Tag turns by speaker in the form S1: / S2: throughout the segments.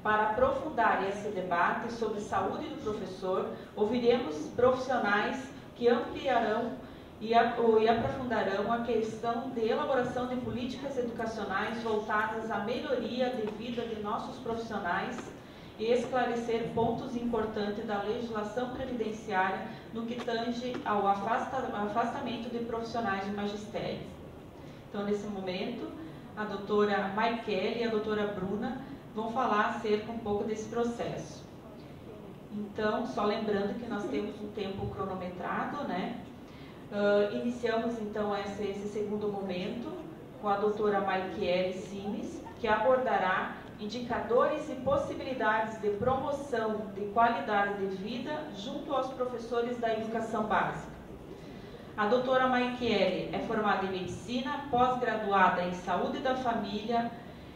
S1: Para aprofundar esse debate sobre saúde do professor, ouviremos profissionais que ampliarão e aprofundarão a questão de elaboração de políticas educacionais voltadas à melhoria de vida de nossos profissionais e esclarecer pontos importantes da legislação previdenciária no que tange ao afastamento de profissionais de magistério. Então, nesse momento, a doutora Maikele e a doutora Bruna vão falar acerca um pouco desse processo. Então, só lembrando que nós temos um tempo cronometrado, né? Iniciamos então esse segundo momento com a doutora Maikele Simes, que abordará indicadores e possibilidades de promoção de qualidade de vida junto aos professores da educação básica. A doutora Maikele é formada em medicina, pós-graduada em saúde da família,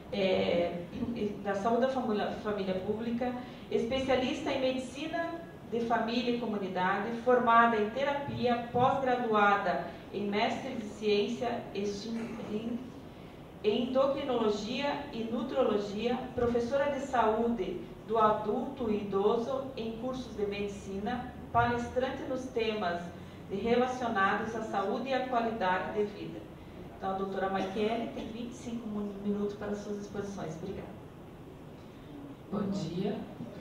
S1: família pública, especialista em medicina de família e comunidade, formada em terapia, pós-graduada em mestre de ciência em endocrinologia e nutrologia, professora de saúde do adulto e idoso em cursos de medicina, palestrante nos temas relacionados à saúde e à qualidade de vida. Então, a doutora Maikele tem 25 minutos para suas exposições. Obrigada.
S2: Bom dia.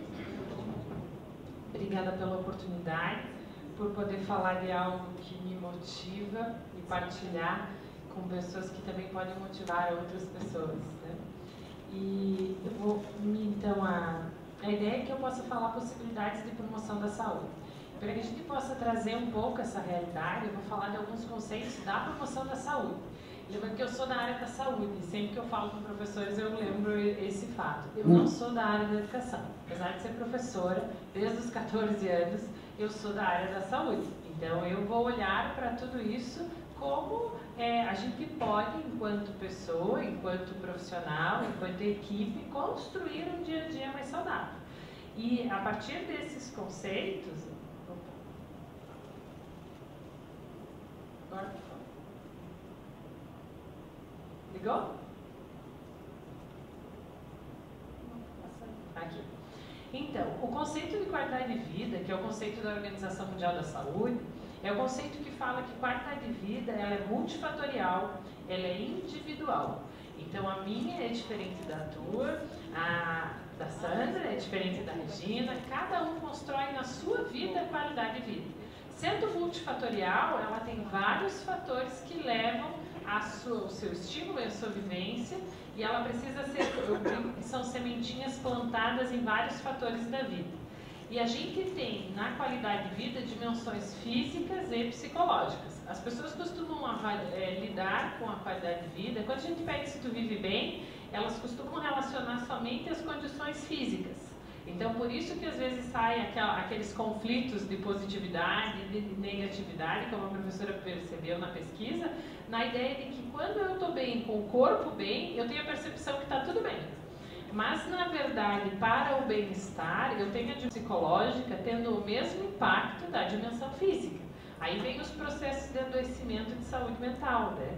S2: Obrigada pela oportunidade, por poder falar de algo que me motiva e partilhar com pessoas que também podem motivar outras pessoas, né? E eu vou, então, a ideia é que eu possa falar possibilidades de promoção da saúde. Para que a gente possa trazer um pouco essa realidade, eu vou falar de alguns conceitos da promoção da saúde. Lembrando que eu sou da área da saúde, e sempre que eu falo com professores eu lembro esse fato. Eu não sou da área da educação. Apesar de ser professora, desde os 14 anos, eu sou da área da saúde. Então eu vou olhar para tudo isso como a gente pode, enquanto pessoa, enquanto profissional, enquanto equipe, construir um dia a dia mais saudável. E a partir desses conceitos... Agora, por favor. Ligou? Aqui. Então, o conceito de qualidade de vida, que é o conceito da Organização Mundial da Saúde, é o conceito que fala que qualidade de vida ela é multifatorial, ela é individual. Então, a minha é diferente da tua, a da Sandra é diferente da Regina, cada um constrói na sua vida a qualidade de vida. Sendo multifatorial, ela tem vários fatores que levam o seu estímulo e a sua vivência, e ela precisa ser, eu brinco que são sementinhas plantadas em vários fatores da vida. E a gente tem, na qualidade de vida, dimensões físicas e psicológicas. As pessoas costumam lidar com a qualidade de vida, quando a gente pega se tu vive bem, elas costumam relacionar somente as condições físicas. Então, por isso que às vezes saem aqueles conflitos de positividade e de negatividade, como a professora percebeu na pesquisa, na ideia de que quando eu estou bem, com o corpo bem, eu tenho a percepção que está tudo bem. Mas, na verdade, para o bem-estar, eu tenho a dimensão psicológica tendo o mesmo impacto da dimensão física. Aí vem os processos de adoecimento de saúde mental, né?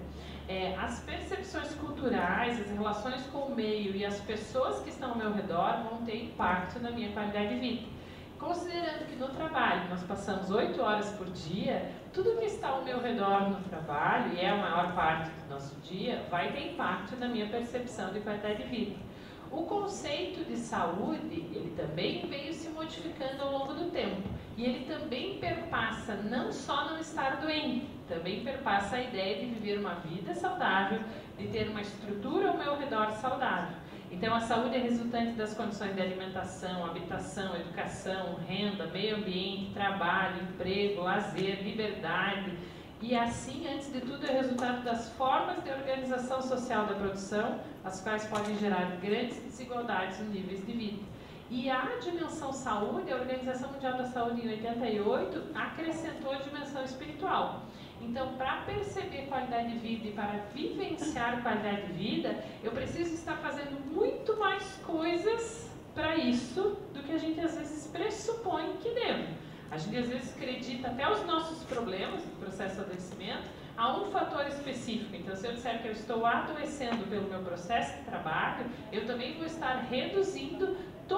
S2: As percepções culturais, as relações com o meio e as pessoas que estão ao meu redor vão ter impacto na minha qualidade de vida. Considerando que no trabalho nós passamos 8 horas por dia, tudo que está ao meu redor no trabalho, e é a maior parte do nosso dia, vai ter impacto na minha percepção de qualidade de vida. O conceito de saúde, ele também veio se modificando ao longo do tempo. E ele também perpassa não só não estar doente, também perpassa a ideia de viver uma vida saudável, de ter uma estrutura ao meu redor saudável. Então, a saúde é resultante das condições de alimentação, habitação, educação, renda, meio ambiente, trabalho, emprego, lazer, liberdade. E assim, antes de tudo, é resultado das formas de organização social da produção, as quais podem gerar grandes desigualdades nos níveis de vida. E a dimensão saúde, a Organização Mundial da Saúde em 88 acrescentou a dimensão espiritual. Então, para perceber qualidade de vida e para vivenciar qualidade de vida, eu preciso estar fazendo muito mais coisas para isso do que a gente às vezes pressupõe que devo. A gente às vezes acredita até os nossos problemas do processo de adoecimento a um fator específico. Então, se eu disser que eu estou adoecendo pelo meu processo de trabalho, eu também vou estar reduzindo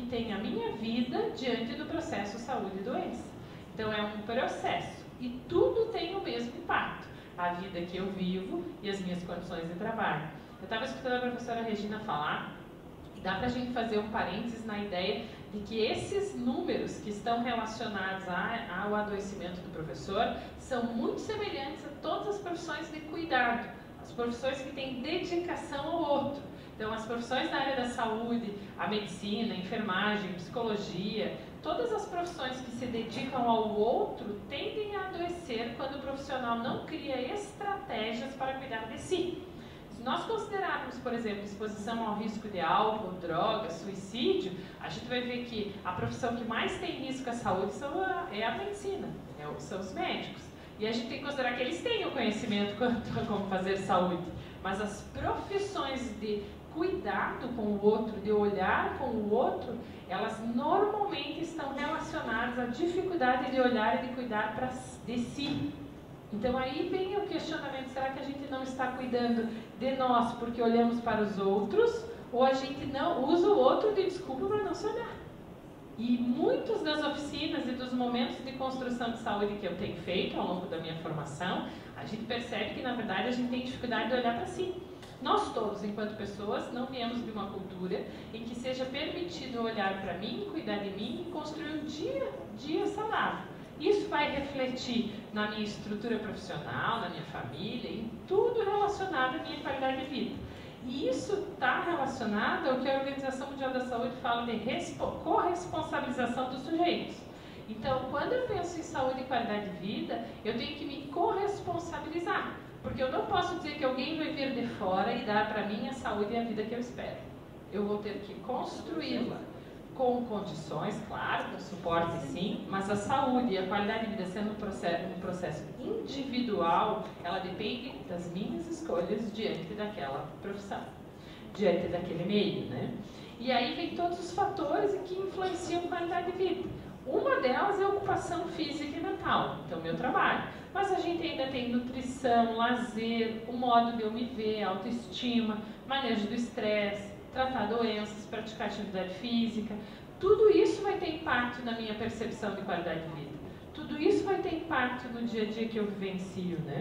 S2: tem a minha vida diante do processo saúde e doença. Então é um processo e tudo tem o mesmo impacto. A vida que eu vivo e as minhas condições de trabalho. Eu estava escutando a professora Regina falar, e dá para a gente fazer um parênteses na ideia de que esses números que estão relacionados ao adoecimento do professor são muito semelhantes a todas as profissões de cuidado, as profissões que têm dedicação ao outro. Então, as profissões da área da saúde, a medicina, a enfermagem, psicologia, todas as profissões que se dedicam ao outro tendem a adoecer quando o profissional não cria estratégias para cuidar de si. Se nós considerarmos, por exemplo, exposição ao risco de álcool, drogas, suicídio, a gente vai ver que a profissão que mais tem risco à saúde é a medicina, são os médicos. E a gente tem que considerar que eles têm o conhecimento quanto a como fazer saúde, mas as profissões de cuidado com o outro, de olhar com o outro, elas normalmente estão relacionadas à dificuldade de olhar e de cuidar de si. Então aí vem o questionamento, será que a gente não está cuidando de nós porque olhamos para os outros, ou a gente não usa o outro de desculpa para não se olhar? E muitas das oficinas e dos momentos de construção de saúde que eu tenho feito ao longo da minha formação, a gente percebe que na verdade a gente tem dificuldade de olhar para si. Nós todos, enquanto pessoas, não viemos de uma cultura em que seja permitido olhar para mim, cuidar de mim e construir um dia saudável. Isso vai refletir na minha estrutura profissional, na minha família, em tudo relacionado à minha qualidade de vida. E isso está relacionado ao que a Organização Mundial da Saúde fala de corresponsabilização dos sujeitos. Então, quando eu penso em saúde e qualidade de vida, eu tenho que me corresponsabilizar. Porque eu não posso dizer que alguém vai vir de fora e dar para mim a saúde e a vida que eu espero. Eu vou ter que construí-la com condições, claro, com suporte sim, mas a saúde e a qualidade de vida sendo um processo individual, ela depende das minhas escolhas diante daquela profissão, diante daquele meio, né? E aí vem todos os fatores que influenciam a qualidade de vida. Uma delas é a ocupação física e mental, então meu trabalho. Mas a gente ainda tem nutrição, lazer, o modo de eu me ver, autoestima, manejo do estresse, tratar doenças, praticar atividade física. Tudo isso vai ter impacto na minha percepção de qualidade de vida. Tudo isso vai ter impacto no dia a dia que eu vivencio, né?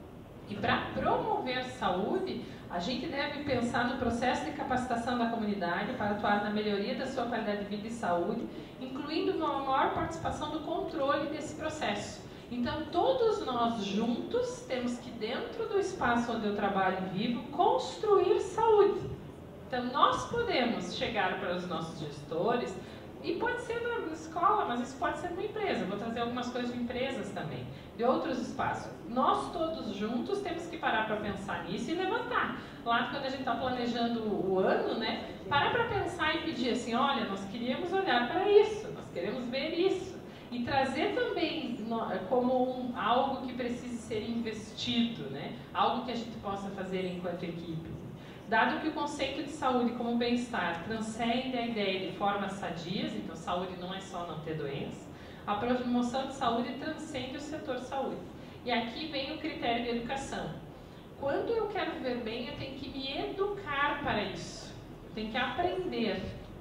S2: E para promover saúde, a gente deve pensar no processo de capacitação da comunidade para atuar na melhoria da sua qualidade de vida e saúde, incluindo uma maior participação do controle desse processo. Então, todos nós juntos temos que, dentro do espaço onde eu trabalho e vivo, construir saúde. Então, nós podemos chegar para os nossos gestores, e pode ser na escola, mas isso pode ser numa empresa. Vou trazer algumas coisas de empresas também, de outros espaços. Nós todos juntos temos que parar para pensar nisso e levantar. Lá, quando a gente está planejando o ano, né, parar para pensar e pedir assim, olha, nós queríamos olhar para isso, nós queremos ver isso. E trazer também como algo que precise ser investido, né? Algo que a gente possa fazer enquanto equipe. Dado que o conceito de saúde como bem-estar transcende a ideia de formas sadias, então saúde não é só não ter doença, a promoção de saúde transcende o setor saúde. E aqui vem o critério de educação. Quando eu quero viver bem, eu tenho que me educar para isso. Eu tenho que aprender.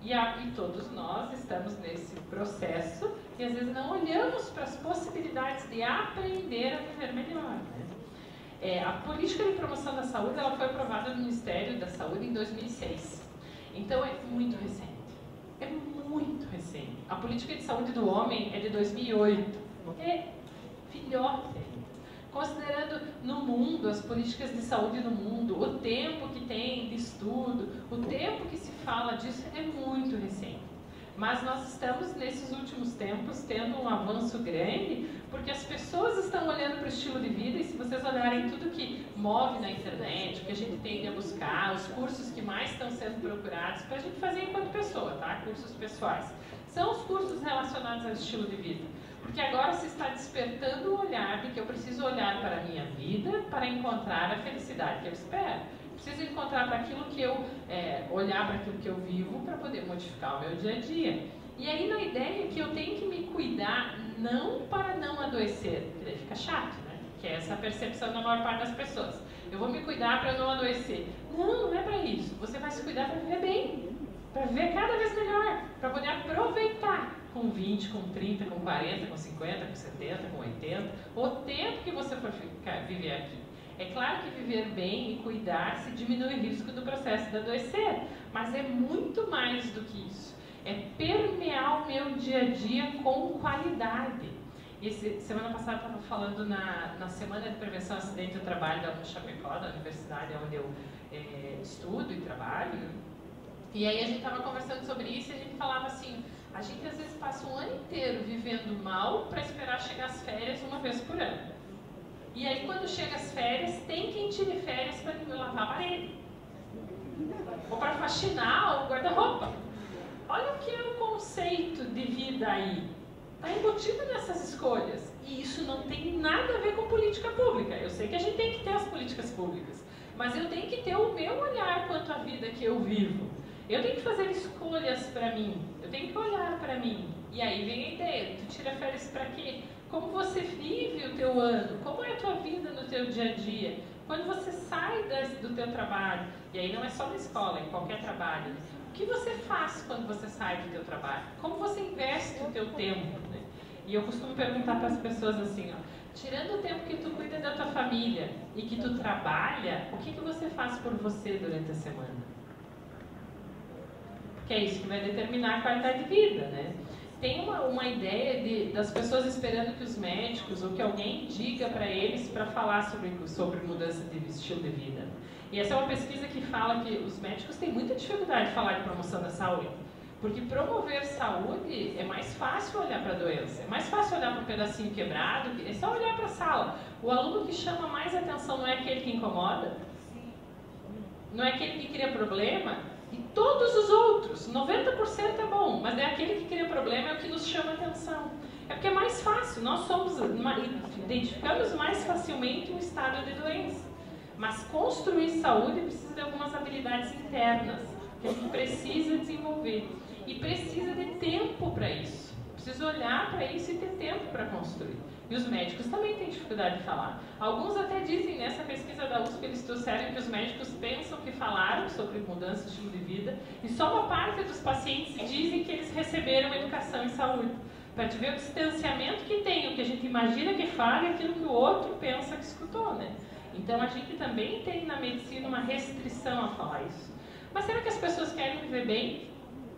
S2: E todos nós estamos nesse processo e às vezes não olhamos para as possibilidades de aprender a viver melhor, né? A política de promoção da saúde ela foi aprovada no Ministério da Saúde em 2006. Então é muito recente. É muito recente. A política de saúde do homem é de 2008. É filhote ainda. Considerando no mundo, as políticas de saúde no mundo, o tempo que tem de estudo, o tempo que se fala disso é muito recente. Mas nós estamos, nesses últimos tempos, tendo um avanço grande, porque as pessoas estão olhando para o estilo de vida, e se vocês olharem tudo que move na internet, o que a gente tende a buscar, os cursos que mais estão sendo procurados, para a gente fazer enquanto pessoa, tá? Cursos pessoais. São os cursos relacionados ao estilo de vida. Porque agora se está despertando o olhar de que eu preciso olhar para a minha vida para encontrar a felicidade que eu espero. Preciso encontrar para aquilo que eu, olhar para aquilo que eu vivo para poder modificar o meu dia a dia. E aí na ideia que eu tenho que me cuidar não para não adoecer, porque daí fica chato, né? Que é essa percepção da maior parte das pessoas. Eu vou me cuidar para não adoecer. Não, não é para isso. Você vai se cuidar para viver bem. para viver cada vez melhor, para poder aproveitar com 20, com 30, com 40, com 50, com 70, com 80, o tempo que você for viver aqui. É claro que viver bem e cuidar-se diminui o risco do processo de adoecer, mas é muito mais do que isso. É permear o meu dia a dia com qualidade. Semana passada eu estava falando na Semana de Prevenção ao Acidente do Trabalho da Chapecó, da universidade onde eu estudo e trabalho. E aí a gente estava conversando sobre isso e a gente falava assim, a gente às vezes passa um ano inteiro vivendo mal para esperar chegar as férias uma vez por ano. E aí quando chega as férias, tem quem tire férias para lavar a parede. Ou para faxinar o guarda-roupa. Olha o que é o conceito de vida aí. Está embutido nessas escolhas. E isso não tem nada a ver com política pública. Eu sei que a gente tem que ter as políticas públicas. Mas eu tenho que ter o meu olhar quanto à vida que eu vivo. Eu tenho que fazer escolhas para mim. Eu tenho que olhar para mim. E aí vem a ideia. Tu tira férias para quê? Como você vive o teu ano? Como é a tua vida no teu dia a dia? Quando você sai do teu trabalho, e aí não é só na escola, em qualquer trabalho, o que você faz quando você sai do teu trabalho? Como você investe o teu tempo? Né? E eu costumo perguntar para as pessoas assim, ó, tirando o tempo que tu cuida da tua família e que tu trabalha, o que você faz por você durante a semana? Porque é isso que vai determinar a qualidade de vida, né? Tem uma ideia das pessoas esperando que os médicos ou que alguém diga para eles para falar sobre mudança de estilo de vida. E essa é uma pesquisa que fala que os médicos têm muita dificuldade de falar de promoção da saúde. Porque promover saúde é mais fácil olhar para a doença, é mais fácil olhar para um pedacinho quebrado, é só olhar para a sala. O aluno que chama mais atenção não é aquele que incomoda, não é aquele que cria problema, e todos os outros, 90% é bom, mas é aquele que cria problema, é o que nos chama atenção. É porque é mais fácil, nós identificamos mais facilmente um estado de doença. Mas construir saúde precisa de algumas habilidades internas, que a gente precisa desenvolver. E precisa de tempo para isso. Precisa olhar para isso e ter tempo para construir. E os médicos também têm dificuldade de falar. Alguns até dizem, nessa pesquisa da USP, eles trouxeram que os médicos pensam que falaram sobre mudança de estilo de vida e só uma parte dos pacientes dizem que eles receberam educação em saúde. Para te ver o distanciamento que tem, o que a gente imagina que fala e aquilo que o outro pensa que escutou, né? Então a gente também tem na medicina uma restrição a falar isso. Mas será que as pessoas querem viver bem?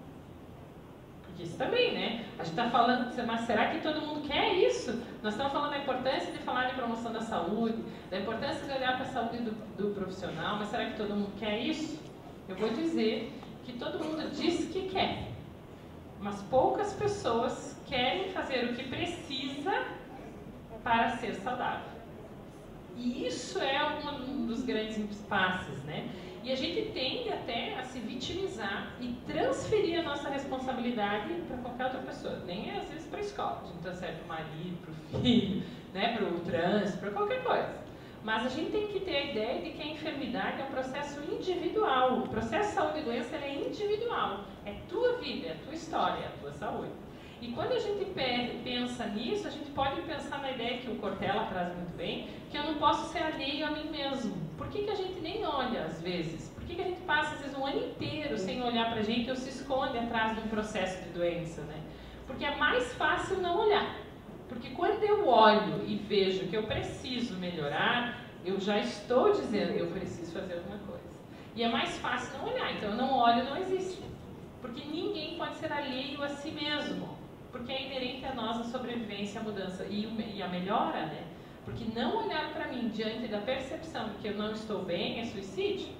S2: Porque isso também, né? A gente está falando, mas será que todo mundo quer isso? Nós estamos falando da importância de falar de promoção da saúde, da importância de olhar para a saúde do profissional, mas será que todo mundo quer isso? Eu vou dizer que todo mundo diz que quer, mas poucas pessoas querem fazer o que precisa para ser saudável. E isso é um dos grandes impasses, né? E a gente tende até a se vitimizar e transferir a nossa responsabilidade para qualquer outra pessoa. Nem às vezes para a escola. A gente transfere para o marido, para o filho, né? Para o trânsito, para qualquer coisa. Mas a gente tem que ter a ideia de que a enfermidade é um processo individual. O processo de saúde e doença é individual. É tua vida, é tua história, é a tua saúde. E quando a gente pensa nisso, a gente pode pensar na ideia que o Cortella traz muito bem, que eu não posso ser alheio a mim mesmo. Por que a gente nem olha às vezes? Por que a gente passa às vezes um ano inteiro sem olhar pra gente ou se esconde atrás de um processo de doença, né? Porque é mais fácil não olhar. Porque quando eu olho e vejo que eu preciso melhorar, eu já estou dizendo, eu preciso fazer alguma coisa. E é mais fácil não olhar. Então eu não olho, não existe. Porque ninguém pode ser alheio a si mesmo. Porque é inerente a nós a sobrevivência, a mudança e a melhora, né? Porque não olhar para mim diante da percepção de que eu não estou bem é suicídio.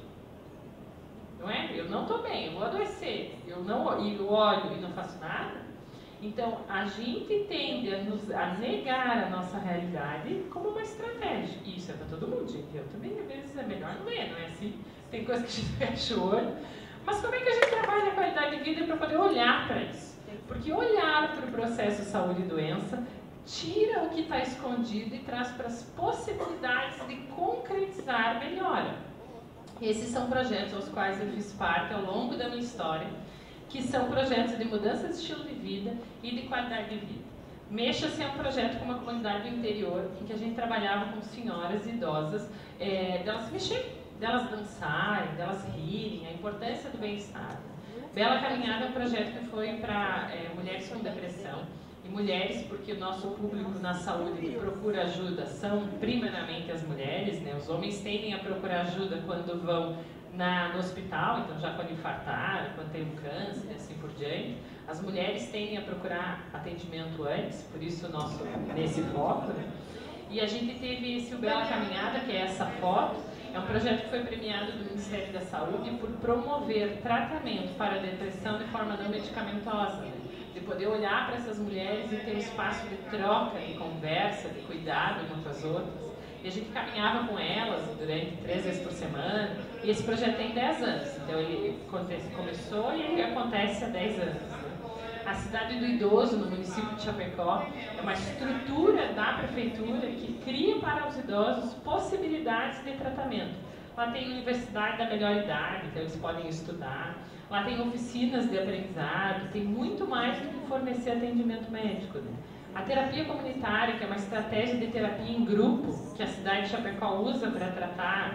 S2: Não é? Eu não estou bem, eu vou adoecer. Eu olho e não faço nada. Então, a gente tende a negar a nossa realidade como uma estratégia. E isso é para todo mundo, gente. Eu também, às vezes, é melhor não ver, não é assim? Tem coisa que a gente fecha o olho. Mas como é que a gente trabalha a qualidade de vida para poder olhar para isso? Porque olhar para o processo de saúde e doença tira o que está escondido e traz para as possibilidades de concretizar melhora. Esses são projetos aos quais eu fiz parte ao longo da minha história, que são projetos de mudança de estilo de vida e de qualidade de vida. Mexa-se é um projeto com uma comunidade do interior, em que a gente trabalhava com senhoras idosas, delas se mexerem, delas dançarem, delas rirem, a importância do bem-estar. Bela Caminhada é um projeto que foi para mulheres com depressão. E mulheres, porque o nosso público na saúde que procura ajuda são primeiramente as mulheres, né? Os homens tendem a procurar ajuda quando vão no hospital, então já quando infartaram, quando tem um câncer e assim por diante. As mulheres tendem a procurar atendimento antes, por isso nesse foco, né? E a gente teve esse Bela Caminhada, que é essa foto, é um projeto que foi premiado do Ministério da Saúde por promover tratamento para a depressão de forma não medicamentosa, né? De poder olhar para essas mulheres e ter um espaço de troca, de conversa, de cuidado umas com as outras. E a gente caminhava com elas durante 3 vezes por semana. E esse projeto tem 10 anos, então ele começou e ele acontece há 10 anos. Né? A Cidade do Idoso, no município de Chapecó, é uma estrutura da prefeitura que cria para os idosos possibilidades de tratamento. Lá tem Universidade da Melhor Idade, então eles podem estudar. Lá tem oficinas de aprendizado, tem muito mais do que fornecer atendimento médico, né? A terapia comunitária, que é uma estratégia de terapia em grupo, que a cidade de Chapecó usa para tratar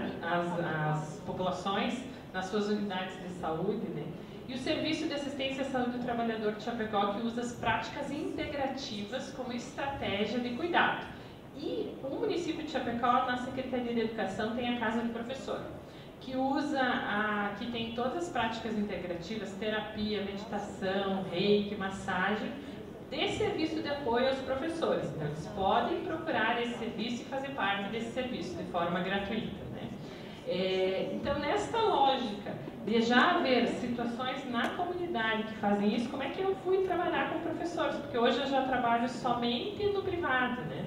S2: as populações nas suas unidades de saúde, né? E o Serviço de Assistência à Saúde do Trabalhador de Chapecó, que usa as práticas integrativas como estratégia de cuidado. E o município de Chapecó, na Secretaria de Educação, tem a Casa do Professor, que que tem todas as práticas integrativas, terapia, meditação, reiki, massagem, de serviço de apoio aos professores. Então, eles podem procurar esse serviço e fazer parte desse serviço de forma gratuita, né? Então, nesta lógica de já haver situações na comunidade que fazem isso, como é que eu fui trabalhar com professores? Porque hoje eu já trabalho somente no privado, né?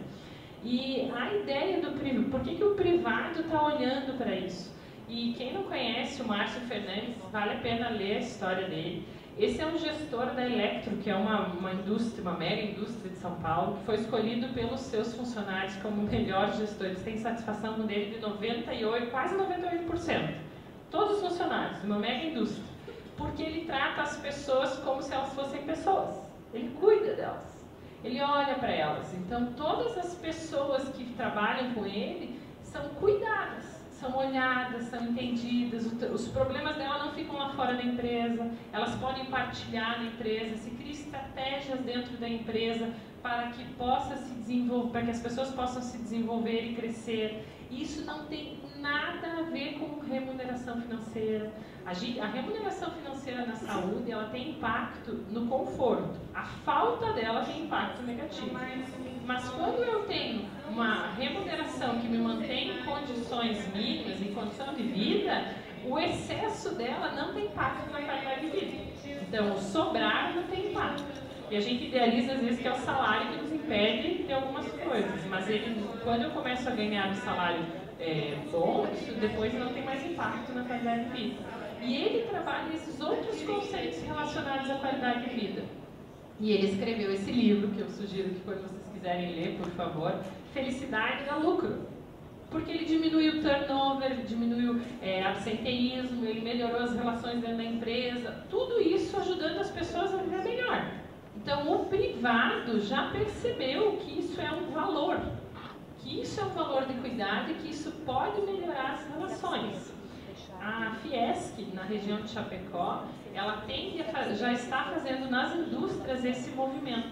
S2: E a ideia do privado, por que o privado está olhando para isso? E quem não conhece o Márcio Fernandes, vale a pena ler a história dele. Esse é um gestor da Electro, que é uma indústria, uma mega indústria de São Paulo, que foi escolhido pelos seus funcionários como o melhor gestor. Eles têm satisfação dele de 98%, quase 98%. Todos os funcionários, uma mega indústria. Porque ele trata as pessoas como se elas fossem pessoas. Ele cuida delas. Ele olha para elas. Então, todas as pessoas que trabalham com ele são cuidadas. São olhadas, são entendidas, os problemas dela não ficam lá fora da empresa, elas podem partilhar na empresa, se cria estratégias dentro da empresa para que possa se desenvolver, para que as pessoas possam se desenvolver e crescer. Isso não tem nada a ver com remuneração financeira. A remuneração financeira na saúde, ela tem impacto no conforto. A falta dela tem impacto negativo. Mas quando eu tenho uma remuneração que me mantém em condições mínimas, em condição de vida, o excesso dela não tem impacto na qualidade de vida. Então, o sobrar não tem impacto. E a gente idealiza, às vezes, que é o salário que nos impede de algumas coisas. Mas quando eu começo a ganhar um salário bom, isso depois não tem mais impacto na qualidade de vida. E ele trabalha esses outros conceitos relacionados à qualidade de vida. E ele escreveu esse livro, que eu sugiro que quando vocês quiserem ler, por favor, Felicidade dá Lucro. Porque ele diminuiu o turnover, ele diminuiu absenteísmo, ele melhorou as relações dentro da empresa, tudo isso ajudando as pessoas a viver melhor. Então, o privado já percebeu que isso é um valor, que isso é um valor de cuidado e que isso pode melhorar as relações. A Fiesc, na região de Chapecó, ela já está fazendo nas indústrias esse movimento,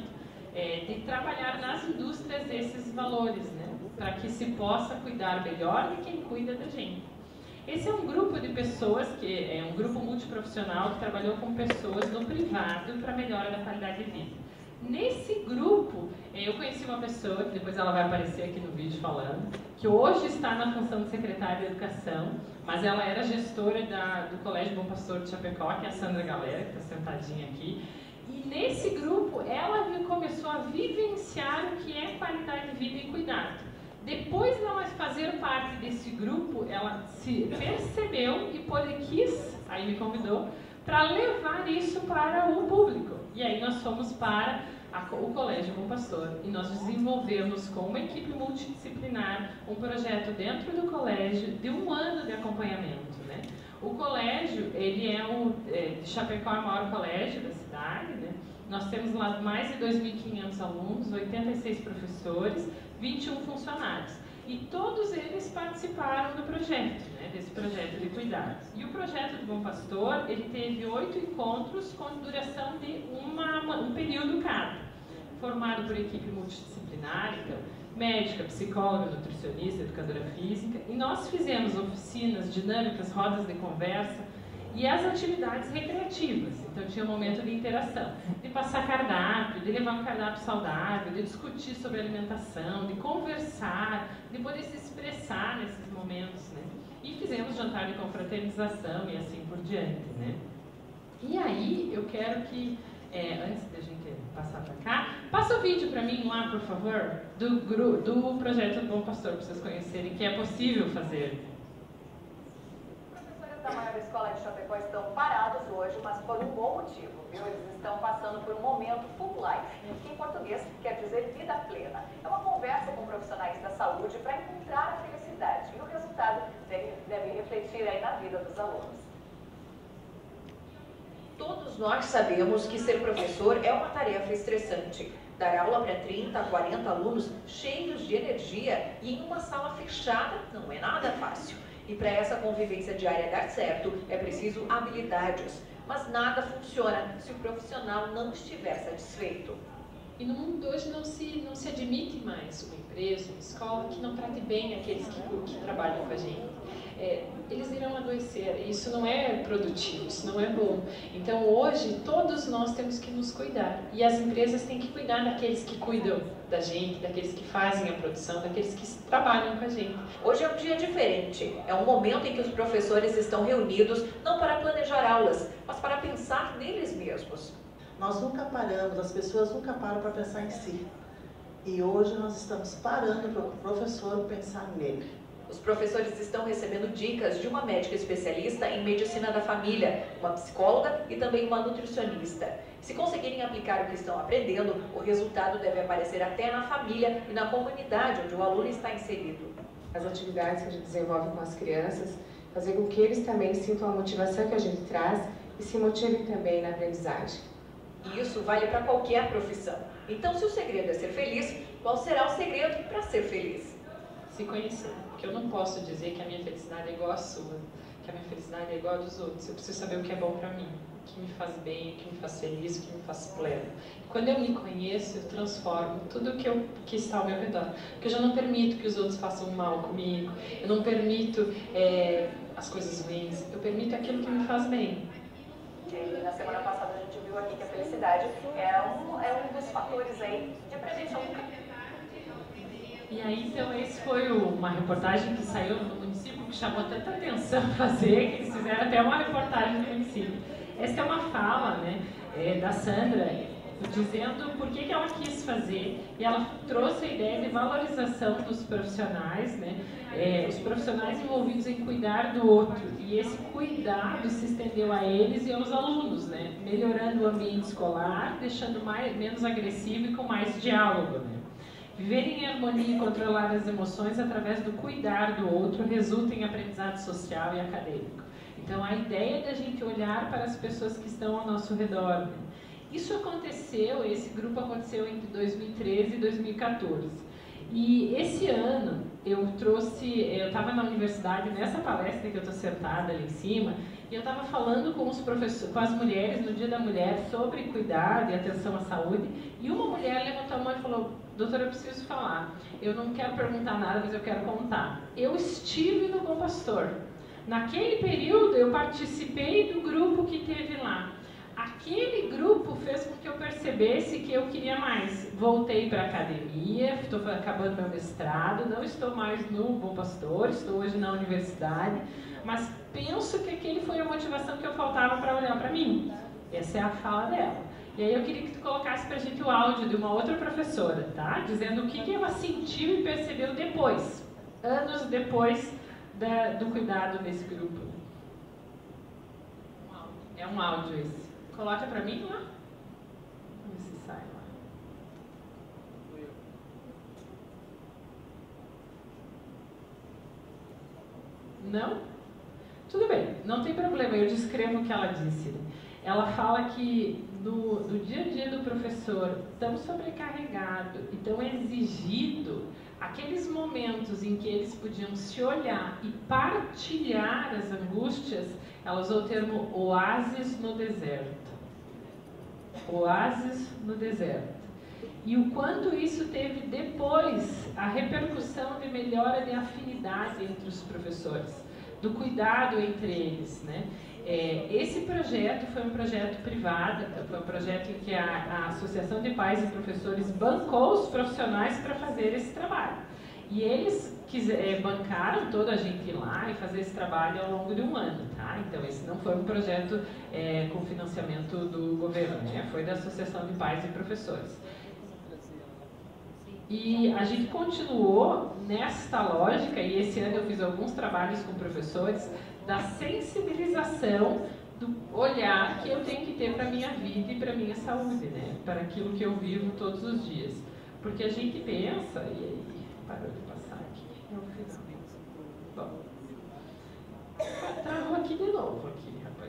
S2: de trabalhar nas indústrias esses valores, né, para que se possa cuidar melhor de quem cuida da gente. Esse é um grupo de pessoas, que é um grupo multiprofissional que trabalhou com pessoas no privado para melhora da qualidade de vida. Nesse grupo, eu conheci uma pessoa, que depois ela vai aparecer aqui no vídeo falando, que hoje está na função de secretária de Educação, mas ela era gestora do Colégio Bom Pastor de Chapecó, que é a Sandra Galera, que está sentadinha aqui. E nesse grupo, ela começou a vivenciar o que é qualidade de vida e cuidado. Depois de ela fazer parte desse grupo, ela se percebeu e aí me convidou, para levar isso para o público. E aí nós fomos para o Colégio Bom Pastor e nós desenvolvemos com uma equipe multidisciplinar um projeto dentro do colégio de 1 ano de acompanhamento, né? O colégio, ele de Chapecó é o maior colégio da cidade, né? Nós temos lá mais de 2.500 alunos, 86 professores, 21 funcionários. E todos eles participaram do projeto, né, desse projeto de cuidados. E o projeto do Bom Pastor, ele teve 8 encontros com duração de um período cada, formado por equipe multidisciplinar, então, médica, psicóloga, nutricionista, educadora física, e nós fizemos oficinas dinâmicas, rodas de conversa e as atividades recreativas. Então tinha um momento de interação, de passar cardápio, de levar um cardápio saudável, de discutir sobre alimentação, de conversar, de poder se expressar nesses momentos, né? E fizemos jantar de confraternização e assim por diante, né? E aí eu quero que, antes da gente passar para cá, passa o vídeo para mim lá, por favor, do projeto do Bom Pastor, para vocês conhecerem que é possível fazer.
S3: Da maior escola de Chapecó estão parados hoje, mas por um bom motivo, viu? Eles estão passando por um momento full life, que em português quer dizer vida plena. É uma conversa com profissionais da saúde para encontrar a felicidade e o resultado deve refletir aí na vida dos alunos. Todos nós sabemos que ser professor é uma tarefa estressante. Dar aula para 30, 40 alunos cheios de energia e em uma sala fechada não é nada fácil. E para essa convivência diária dar certo, é preciso habilidades. Mas nada funciona se o profissional não estiver satisfeito.
S4: E no mundo hoje não se admite mais uma empresa, uma escola que não trate bem aqueles que trabalham com a gente. Eles irão adoecer, isso não é produtivo, isso não é bom. Então hoje todos nós temos que nos cuidar e as empresas têm que cuidar daqueles que cuidam da gente, daqueles que fazem a produção, daqueles que trabalham com a gente.
S3: Hoje é um dia diferente, é um momento em que os professores estão reunidos não para planejar aulas, mas para pensar neles mesmos.
S5: Nós nunca paramos, as pessoas nunca param para pensar em si. E hoje nós estamos parando para o professor pensar nele.
S3: Os professores estão recebendo dicas de uma médica especialista em medicina da família, uma psicóloga e também uma nutricionista. Se conseguirem aplicar o que estão aprendendo, o resultado deve aparecer até na família e na comunidade onde o aluno está inserido.
S6: As atividades que a gente desenvolve com as crianças, fazer com que eles também sintam a motivação que a gente traz e se motivem também na aprendizagem.
S3: E isso vale para qualquer profissão. Então, se o segredo é ser feliz, qual será o segredo para ser feliz?
S2: Se conhecer. Porque eu não posso dizer que a minha felicidade é igual à sua, que a minha felicidade é igual a dos outros. Eu preciso saber o que é bom para mim, o que me faz bem, o que me faz feliz, o que me faz pleno. Quando eu me conheço, eu transformo tudo que está ao meu redor. Porque eu já não permito que os outros façam mal comigo, eu não permito as coisas ruins, eu permito aquilo que me faz bem.
S3: E na semana passada a gente viu aqui que a felicidade é um dos fatores aí de prevenção do câncer.
S2: E aí, então, esse foi uma reportagem que saiu no município, que chamou tanta atenção fazer, que eles fizeram até uma reportagem no município. Essa é uma fala, né, da Sandra, dizendo por que ela quis fazer, e ela trouxe a ideia de valorização dos profissionais, né, os profissionais envolvidos em cuidar do outro, e esse cuidado se estendeu a eles e aos alunos, né, melhorando o ambiente escolar, deixando menos agressivo e com mais diálogo, né. Viver em harmonia e controlar as emoções através do cuidar do outro resulta em aprendizado social e acadêmico. Então, a ideia é da gente olhar para as pessoas que estão ao nosso redor. Né? Isso aconteceu, esse grupo aconteceu entre 2013 e 2014. E esse ano eu estava na universidade, nessa palestra que eu estou sentada ali em cima, e eu estava falando com as mulheres no Dia da Mulher sobre cuidado e atenção à saúde, e uma mulher levantou a mão e falou: doutora, eu preciso falar, eu não quero perguntar nada, mas eu quero contar. Eu estive no Bom Pastor. Naquele período eu participei do grupo que teve lá. Aquele grupo fez com que eu percebesse que eu queria mais. Voltei para a academia, estou acabando meu mestrado, não estou mais no Bom Pastor, estou hoje na universidade, mas penso que aquele foi a motivação que eu faltava para olhar para mim. Essa é a fala dela. E aí eu queria que tu colocasse para a gente o áudio de uma outra professora, tá? Dizendo o que ela sentiu e percebeu depois, anos depois do cuidado desse grupo. É um áudio esse. Coloca para mim lá. Vamos ver se sai lá. Não? Tudo bem, não tem problema, eu descrevo o que ela disse. Ela fala que no dia a dia do professor, tão sobrecarregado e tão exigido aqueles momentos em que eles podiam se olhar e partilhar as angústias, ela usou o termo oásis no deserto. Oásis no deserto. E o quanto isso teve depois a repercussão de melhora de afinidade entre os professores, do cuidado entre eles, né? Esse projeto foi um projeto privado, foi um projeto em que a Associação de Pais e Professores bancou os profissionais para fazer esse trabalho. E eles bancaram toda a gente ir lá e fazer esse trabalho ao longo de um ano, tá? Então esse não foi um projeto com financiamento do governo, né? Foi da Associação de Pais e Professores. E a gente continuou nesta lógica, e esse ano eu fiz alguns trabalhos com professores, da sensibilização do olhar que eu tenho que ter para a minha vida e para a minha saúde, né? Para aquilo que eu vivo todos os dias. Porque a gente pensa, e aí, parou de passar aqui, é o final. Bom, travou aqui de novo, rapaz.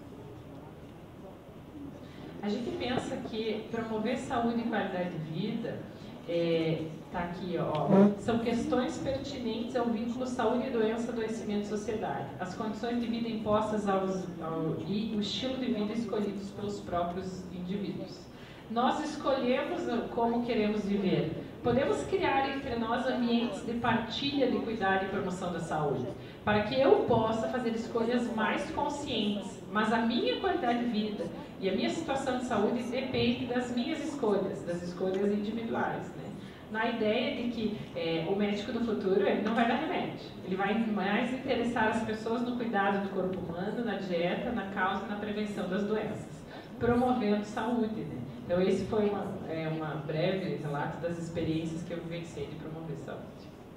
S2: A gente pensa que promover saúde e qualidade de vida tá aqui, ó. São questões pertinentes ao vínculo saúde e doença, adoecimento e sociedade. As condições de vida impostas e o estilo de vida escolhidos pelos próprios indivíduos. Nós escolhemos como queremos viver. Podemos criar entre nós ambientes de partilha de cuidado e promoção da saúde, para que eu possa fazer escolhas mais conscientes, mas a minha qualidade de vida e a minha situação de saúde depende das minhas escolhas, das escolhas individuais, né? Na ideia de que o médico do futuro ele não vai dar remédio, ele vai mais interessar as pessoas no cuidado do corpo humano, na dieta, na causa e na prevenção das doenças, promovendo saúde, né? Então esse foi uma breve relato das experiências que eu vivenciei de promover saúde.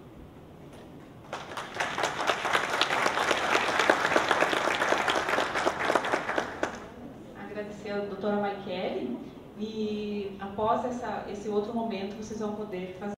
S1: Agradecer a doutora Maiquele, e após esse outro momento vocês vão poder fazer